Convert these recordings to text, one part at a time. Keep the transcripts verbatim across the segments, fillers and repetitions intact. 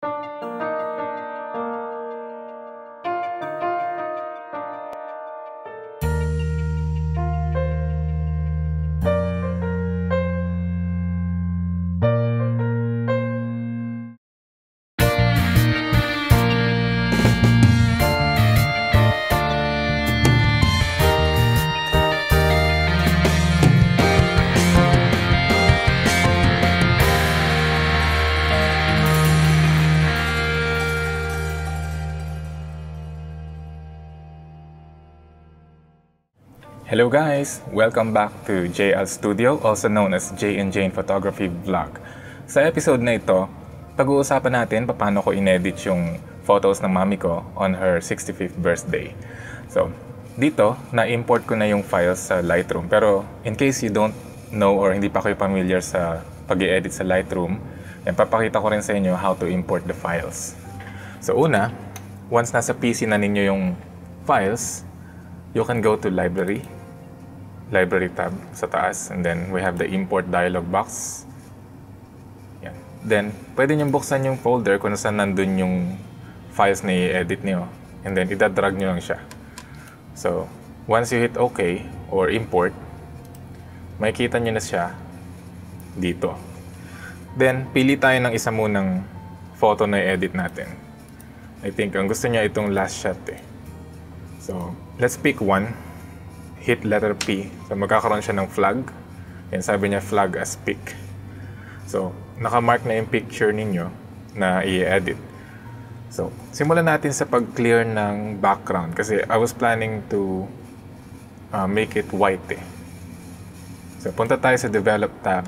Hello guys! Welcome back to J L Studio, also known as J and Jane Photography Vlog. Sa episode na ito, pag-uusapan natin paano ko inedit yung photos ng mami ko on her sixty-fifth birthday. So, dito, na-import ko na yung files sa Lightroom. Pero, in case you don't know or hindi pa kayo familiar sa pag-i-edit sa Lightroom, yan, papakita ko rin sa inyo how to import the files. So, una, once nasa P C na ninyo yung files, you can go to Library, Library tab sa taas, and then we have the import dialog box. Yan. Then, pwede nyo buksan yung folder kung saan nandun yung files na i-edit nyo. And then, itadrag nyo lang siya. So, once you hit OK or import, makikita nyo na siya dito. Then, pili tayo ng isa munang photo na i-edit natin. I think, ang gusto niya itong last shot eh. So, let's pick one. Hit letter P. So, magkakaroon siya ng flag. Yan, sabi niya flag as pick. So, nakamark na yung picture ninyo na i-edit. So, simulan natin sa pag-clear ng background. Kasi I was planning to uh, make it white eh. So, punta tayo sa Develop tab.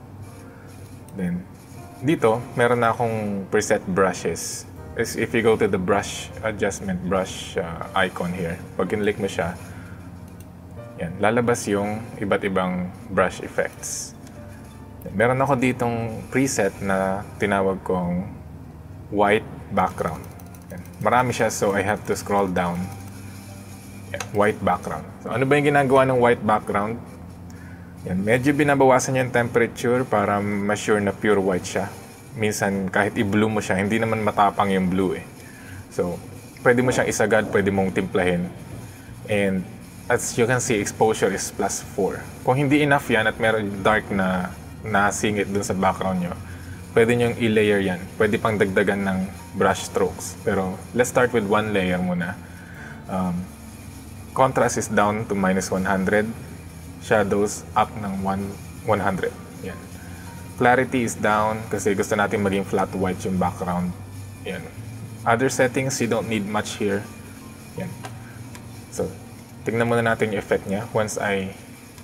Then, dito, meron na akong preset brushes. If you go to the brush adjustment brush uh, icon here, pag kinlik mo siya, yan, lalabas yung iba't ibang brush effects. Meron ako ditong preset na tinawag kong white background. Yan. Marami siya, so I have to scroll down. Yan, white background. So ano ba yung ginagawa ng white background? Yan, medyo binabawasan yung temperature para ma-sure na pure white siya. Minsan kahit i-blue mo siya, hindi naman matapang yung blue eh. So, pwede mo siyang isagad, pwede mong timplahin. And as you can see, exposure is plus four. Kung hindi enough yan at meron dark na nasingit dun sa background nyo, pwede nyo i-layer yan. Pwede pang dagdagan ng brush strokes. Pero let's start with one layer muna. Um, contrast is down to minus one hundred. Shadows up ng one hundred. Yan. Clarity is down kasi gusto natin maging flat white yung background. Yan. Other settings, you don't need much here. Yan. So, tingnan muna natin yung effect niya once I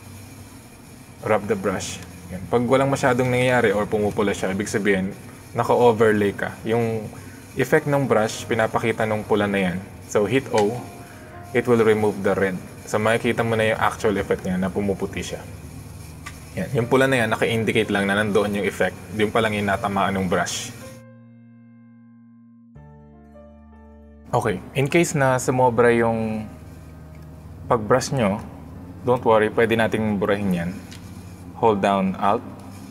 rub the brush. Yan. Pag walang masyadong nangyayari or pumupula siya, ibig sabihin, naka-overlay ka. Yung effect ng brush, pinapakita ng pula na yan. So, hit O, it will remove the red. So, makikita mo na yung actual effect niya na pumuputi siya. Yan. Yung pula na yan, naka-indicate lang na nandoon yung effect. Yung palang yung natamaan ng brush. Okay, in case na sumobra yung pag-brush nyo, don't worry, pwede nating burahin yan. Hold down Alt.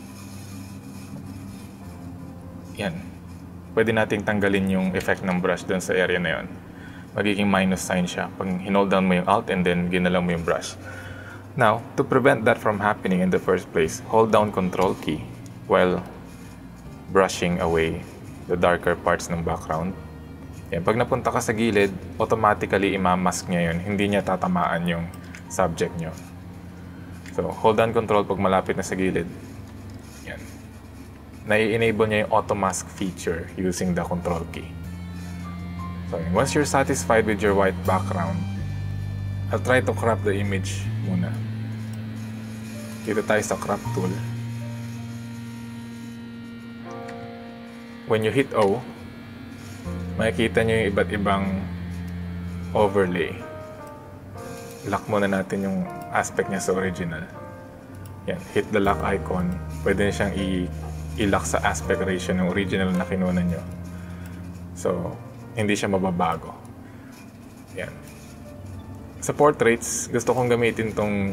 Yan. Pwede nating tanggalin yung effect ng brush dun sa area na yon. Magiging minus sign siya pag hinold down mo yung Alt and then ginalaw mo yung brush. Now, to prevent that from happening in the first place, hold down Control key while brushing away the darker parts ng background. Yan, pag napunta ka sa gilid, automatically imamask niya yun. Hindi niya tatamaan yung subject nyo. So, hold down Control pag malapit na sa gilid. Yan. Nai-enable niya yung auto mask feature using the Control key. So, once you're satisfied with your white background, I'll try to crop the image muna. Dito tayo sa crop tool. When you hit O, makikita nyo yung iba't ibang overlay. Lock muna natin yung aspect niya sa original. Yan, hit the lock icon. Pwede na siyang i-lock sa aspect ratio ng original na kinuha nyo. So, hindi siya mababago. Yan. Sa portraits, gusto kong gamitin tong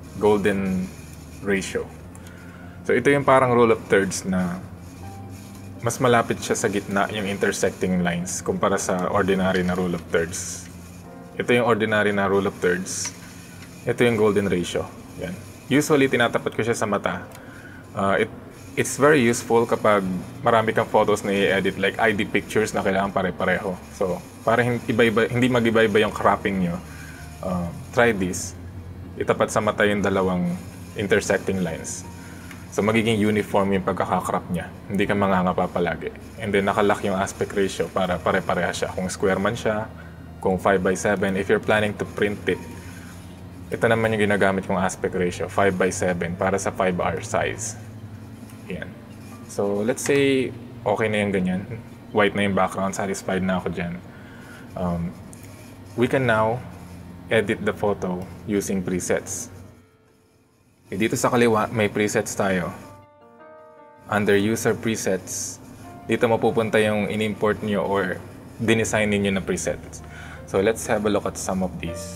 golden ratio. So, ito yung parang rule of thirds na mas malapit siya sa gitna yung intersecting lines kumpara sa ordinary na rule of thirds. Ito yung ordinary na rule of thirds. Ito yung golden ratio. Yan. Usually, tinatapat ko siya sa mata. Uh, it, it's very useful kapag marami kang photos na i-edit, like I D pictures na kailangan pare-pareho. So, para hindi, iba-iba, hindi mag-iba-iba yung cropping nyo, uh, try this. Itapat sa mata yung dalawang intersecting lines. So, magiging uniform yung pagkakakrop niya. Hindi ka mangangapa palagi. And then, nakalock yung aspect ratio para pare-pareha siya. Kung square man siya, kung five by seven, if you're planning to print it, ito naman yung ginagamit kong aspect ratio, five by seven, para sa five R size. Yan. So, let's say, okay na yung ganyan. White na yung background, satisfied na ako dyan. Um, we can now edit the photo using presets. Okay, dito sa kaliwa, may presets tayo. Under User Presets, dito mapupunta yung in-import nyo or dinesign ninyo na presets. So, let's have a look at some of these.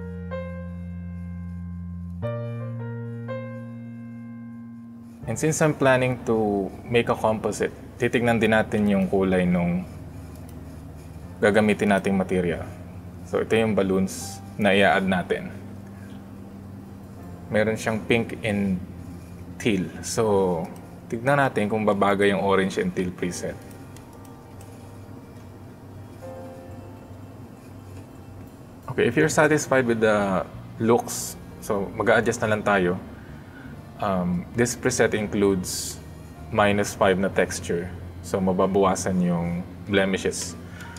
And since I'm planning to make a composite, titignan din natin yung kulay nung gagamitin nating material. So, ito yung balloons na i-add natin. Meron siyang pink and teal. So, tignan natin kung babagay yung orange and teal preset. Okay, if you're satisfied with the looks, so mag-a-adjust na lang tayo. Um, this preset includes minus five na texture. So, mababawasan yung blemishes.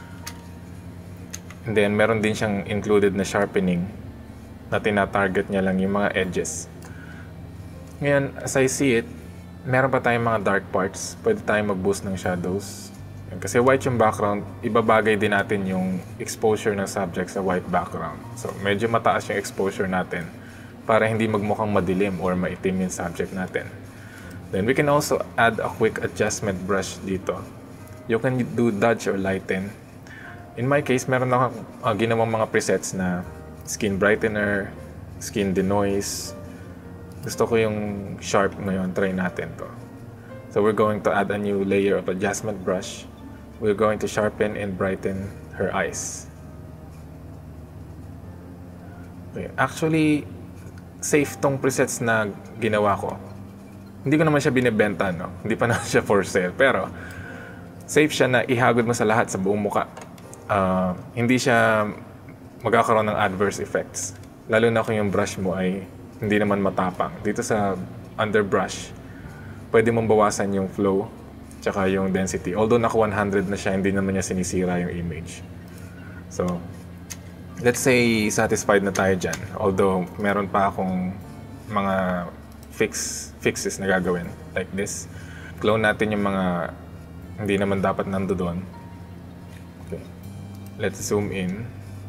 And then, meron din siyang included na sharpening na tina-target niya lang yung mga edges. Ngayon, as I see it, meron pa tayong mga dark parts. Pwede tayong mag-boost ng shadows. Kasi white yung background, ibabagay din natin yung exposure ng subject sa white background. So, medyo mataas yung exposure natin para hindi magmukhang madilim or maitim yung subject natin. Then, we can also add a quick adjustment brush dito. You can do dodge or lighten. In my case, meron akong uh, ginawang mga presets na skin brightener, skin denoise. Gusto ko yung sharp ngayon, try natin to. So, we're going to add a new layer of adjustment brush. We're going to sharpen and brighten her eyes. Okay. Actually, safe tong presets na ginawa ko. Hindi ko naman siya binibenta, no? Hindi pa naman siya for sale. Pero, safe siya na ihagod mo sa lahat sa buong muka. Uh, hindi siya magkakaroon ng adverse effects. Lalo na kung yung brush mo ay hindi naman matapang. Dito sa underbrush, pwede mong bawasan yung flow tsaka yung density. Although naka one hundred na siya, hindi naman niya sinisira yung image. So, let's say satisfied na tayo dyan. Although, meron pa akong mga fix, fixes na gagawin. Like this. Clone natin yung mga hindi naman dapat nando doon. Okay. Let's zoom in.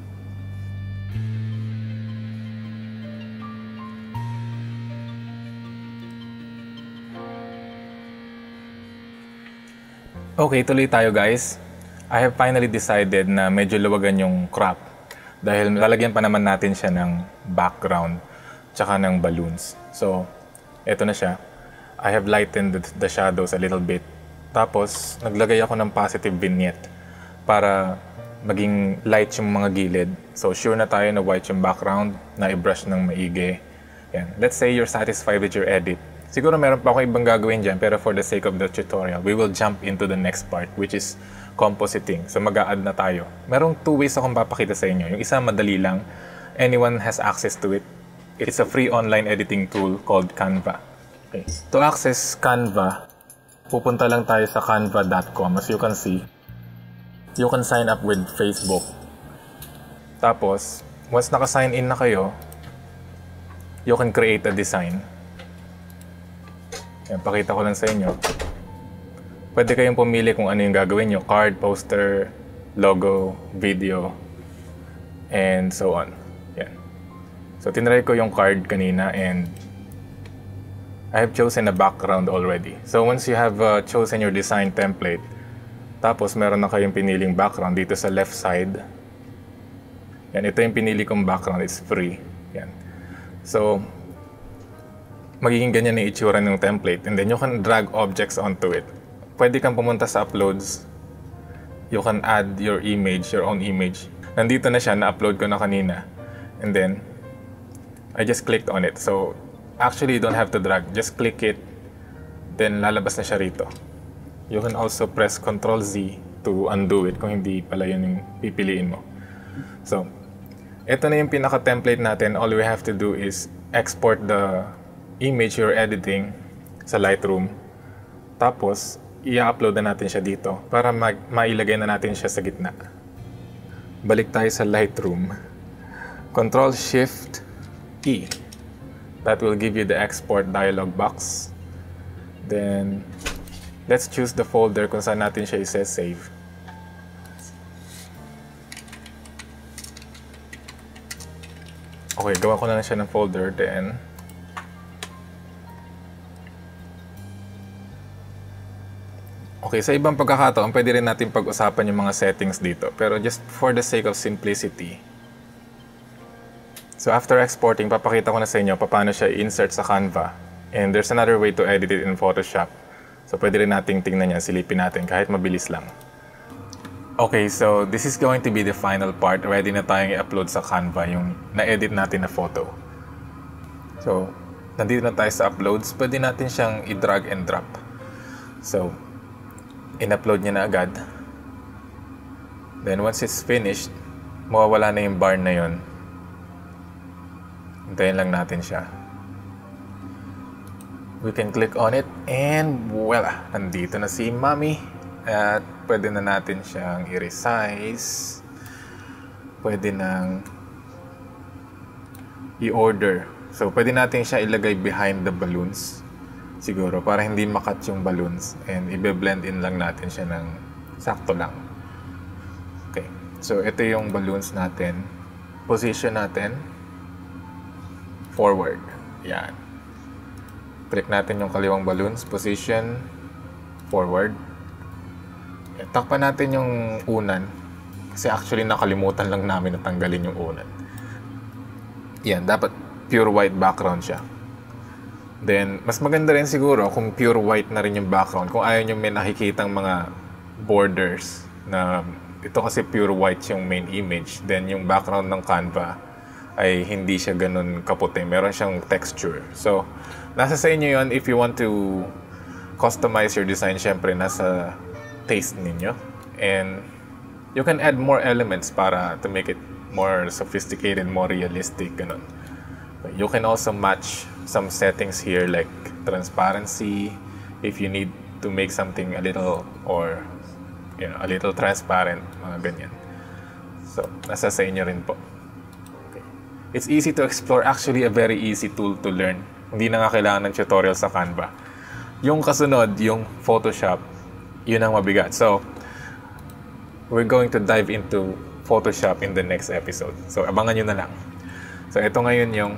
Okay, tuloy tayo guys. I have finally decided na medyo luwagan yung crop. Dahil lalagyan pa naman natin siya ng background tsaka ng balloons. So, eto na siya. I have lightened the, the shadows a little bit. Tapos, naglagay ako ng positive vignette para maging light yung mga gilid. So, sure na tayo na white yung background, na i-brush ng maigi. Yan. Let's say you're satisfied with your edit. Siguro meron pa akong ibang gagawin dyan, pero for the sake of the tutorial, we will jump into the next part, which is compositing. So, mag-a-add na tayo. Merong two ways akong papakita sa inyo. Yung isa, madali lang. Anyone has access to it. It's a free online editing tool called Canva. Okay. To access Canva, pupunta lang tayo sa canva dot com. As you can see, you can sign up with Facebook. Tapos, once naka-sign in na kayo, you can create a design. Yan, pakita ko lang sa inyo. Pwede kayong pumili kung ano yung gagawin nyo. Card, poster, logo, video, and so on. Yan. So, tinry ko yung card kanina and I have chosen a background already. So, once you have uh, chosen your design template, tapos meron na kayong piniling background dito sa left side. Yan, ito yung pinili kong background. It's free. Yan. So, magiging ganyan yung itsura ng template. And then you can drag objects onto it. pwede kang pumunta sa uploads. You can add your image, your own image. Nandito na siya, na-upload ko na kanina. And then, I just clicked on it. So, actually, you don't have to drag. Just click it. Then, lalabas na siya rito. You can also press control Z to undo it kung hindi pala yun yung pipiliin mo. So, ito na yung pinaka-template natin. All we have to do is export the image you're editing sa Lightroom. Tapos, i-upload na natin siya dito para mag- mailagay na natin siya sa gitna. Balik tayo sa Lightroom. control shift E. That will give you the export dialog box. Then, let's choose the folder kung saan natin siya i-save. Okay, gawa ko na lang siya ng folder. Then, okay, sa ibang pagkakataon, pwede rin natin pag-usapan yung mga settings dito. Pero just for the sake of simplicity. So after exporting, papakita ko na sa inyo paano siya i-insert sa Canva. And there's another way to edit it in Photoshop. So pwede rin nating tingnan yan, silipin natin kahit mabilis lang. Okay, so this is going to be the final part. Ready na tayong i-upload sa Canva yung na-edit natin na photo. So, nandito na tayo sa uploads. Pwede natin siyang i-drag and drop. So, in-upload niya na agad. Then once it's finished, mawawala na yung bar na yun. Hintayin lang natin siya. We can click on it and voila! Nandito na si Mommy. At pwede na natin siyang i-resize. Pwede nang i-order. So pwede natin siya ilagay behind the balloons. Siguro, para hindi makat yung balloons. And i-blend in lang natin siya ng sakto lang. Okay. So, ito yung balloons natin. Position natin. Forward. Yan. Click natin yung kaliwang balloons. Position. Forward. Yan. Takpan natin yung unan. Kasi actually, nakalimutan lang namin na tanggalin yung unan. Yan. Dapat pure white background siya. Then, mas maganda rin siguro kung pure white na rin yung background. Kung ayaw nyo may nakikitang mga borders na ito kasi pure white yung main image. Then, yung background ng Canva ay hindi siya ganun kaputi. Meron siyang texture. So, nasa sa inyo yun if you want to customize your design. Syempre, nasa taste ninyo. And you can add more elements para to make it more sophisticated, more realistic. Ganun. You can also match some settings here like transparency if you need to make something a little or you know, a little transparent, mga ganyan. So, nasa sa inyo rin po. Okay. It's easy to explore. Actually, a very easy tool to learn. Hindi na nga kailangan ng tutorial sa Canva. Yung kasunod, yung Photoshop, yun ang mabigat. So, we're going to dive into Photoshop in the next episode. So, abangan nyo na lang. So, ito ngayon yung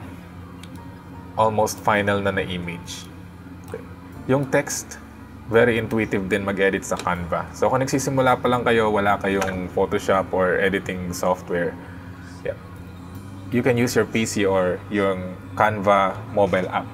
almost final na na image. Okay. Yung text, very intuitive din mag-edit sa Canva. So, kung nagsisimula pa lang kayo, wala kayong Photoshop or editing software, yeah, you can use your P C or yung Canva mobile app.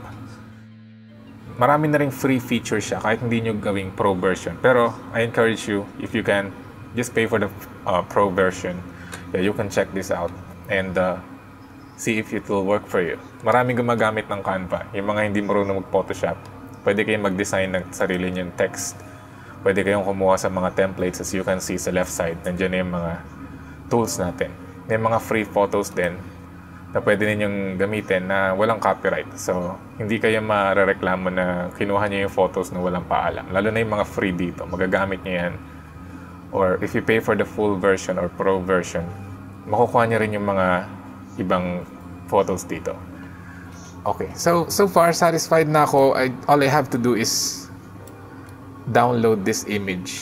Marami na ring free features siya kahit hindi nyo gawing pro version. Pero, I encourage you, if you can, just pay for the uh, pro version. Yeah, you can check this out. And, uh, see if it will work for you. Maraming gumagamit ng Canva. Yung mga hindi marunong mag-Photoshop, pwede kayong mag-design ng sarili niyong text. Pwede kayong kumuha sa mga templates as you can see sa left side. Nandiyan na yung mga tools natin. May mga free photos din na pwede ninyong gamitin na walang copyright. So, hindi kayo marereklamo na kinuha niyo yung photos na walang paalam. Lalo na yung mga free dito. Magagamit niyo yan. Or if you pay for the full version or pro version, makukuha niyo rin yung mga ibang photos dito. Okay, so so far satisfied na ako. I, all I have to do is download this image.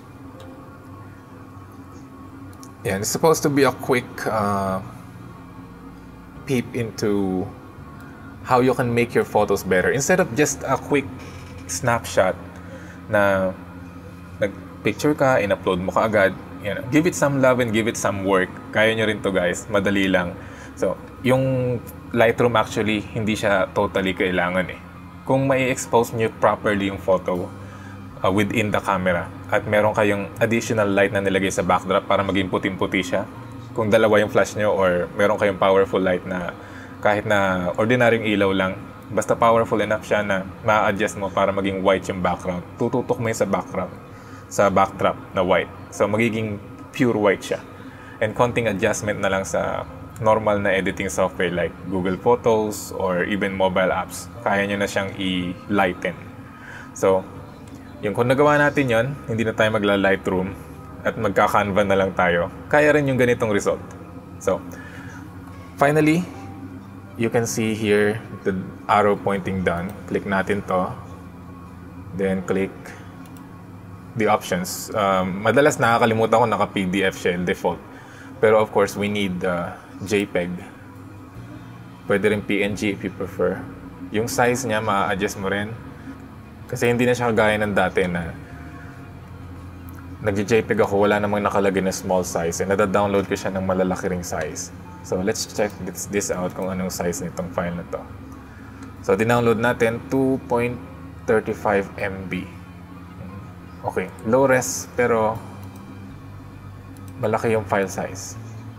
Yeah, it's supposed to be a quick uh, peep into how you can make your photos better. Instead of just a quick snapshot na nag-picture ka, in-upload mo ka agad, you know, give it some love and give it some work. Kaya nyo rin to guys, madali lang. So, yung Lightroom actually, hindi siya totally kailangan eh. Kung may expose nyo properly yung photo, uh, within the camera. At meron kayong additional light na nilagay sa backdrop para maging puting-puti siya. Kung dalawa yung flash nyo or meron kayong powerful light na kahit na ordinaryong ilaw lang, basta powerful enough siya na ma-adjust mo para maging white yung background. Tututok mo yun sa background, sa backdrop na white. So magiging pure white siya. And konting adjustment na lang sa normal na editing software like Google Photos or even mobile apps. Kaya nyo na siyang i-lighten. So, yung kung nagawa natin yon, hindi na tayo magla-Lightroom at magka-Canva na lang tayo. Kaya rin yung ganitong result. So, finally, you can see here the arrow pointing down. Click natin to. Then click the options. Um, madalas nakakalimutan ko naka-P D F siya default. Pero of course, we need uh, JPEG. Pwede rin P N G if you prefer. Yung size niya, ma-adjust mo rin. Kasi hindi na siya kagaya ng dati na nag-JPEG ako, wala namang nakalagay na small size. And nada-download ko siya ng malalaki ring size. So let's check this, this out kung anong size nitong file na to. So dinownload natin two point three five megabytes. Okay, low res pero malaki yung file size.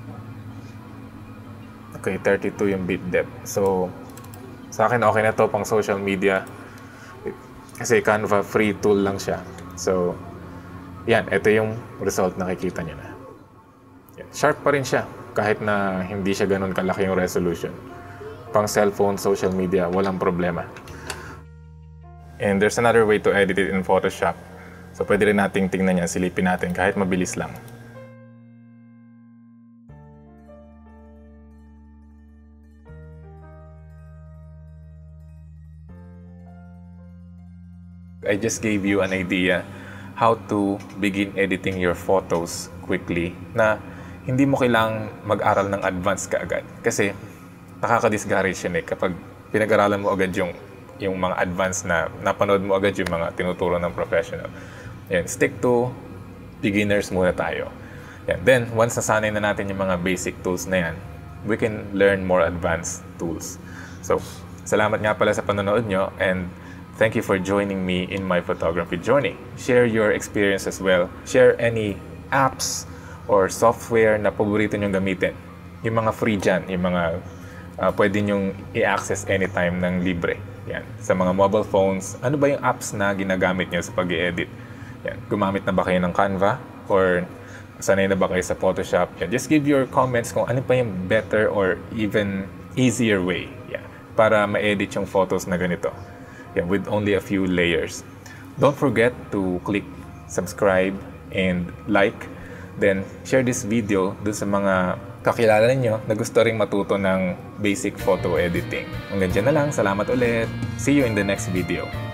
Okay, thirty-two yung bit depth. So, sa akin okay na to pang social media. Kasi Canva free tool lang siya. So, yan, ito yung result na nakikita niyo na. Yan. Sharp pa rin siya kahit na hindi siya ganun kalaki yung resolution. Pang cellphone, social media, walang problema. And there's another way to edit it in Photoshop. So, pwede rin nating tingnan yan, silipin natin kahit mabilis lang. I just gave you an idea how to begin editing your photos quickly na hindi mo kailangang mag-aral ng advance kaagad. Kasi nakaka-discourage yun eh kapag pinag-aralan mo agad yung, yung mga advance na napanood mo agad yung mga tinuturo ng professional. Yan, stick to beginners muna tayo. Yan. Then, once nasanay na natin yung mga basic tools na yan, we can learn more advanced tools. So, salamat nga pala sa panonood nyo and thank you for joining me in my photography journey. Share your experience as well. Share any apps or software na paborito nyong gamitin. Yung mga free dyan, yung mga uh, pwede nyong i-access anytime ng libre. Yan. Sa mga mobile phones, ano ba yung apps na ginagamit nyo sa pag-i-edit? Yan. Gumamit na ba kayo ng Canva? Or sanay na ba kayo sa Photoshop? Yan. Just give your comments kung ano pa yung better or even easier way, yan, para ma-edit yung photos na ganito. Yeah, with only a few layers. Don't forget to click subscribe and like. Then, share this video dun sa mga kakilala ninyo na gusto ring matuto ng basic photo editing. Hanggang dyan na lang. Salamat ulit. See you in the next video.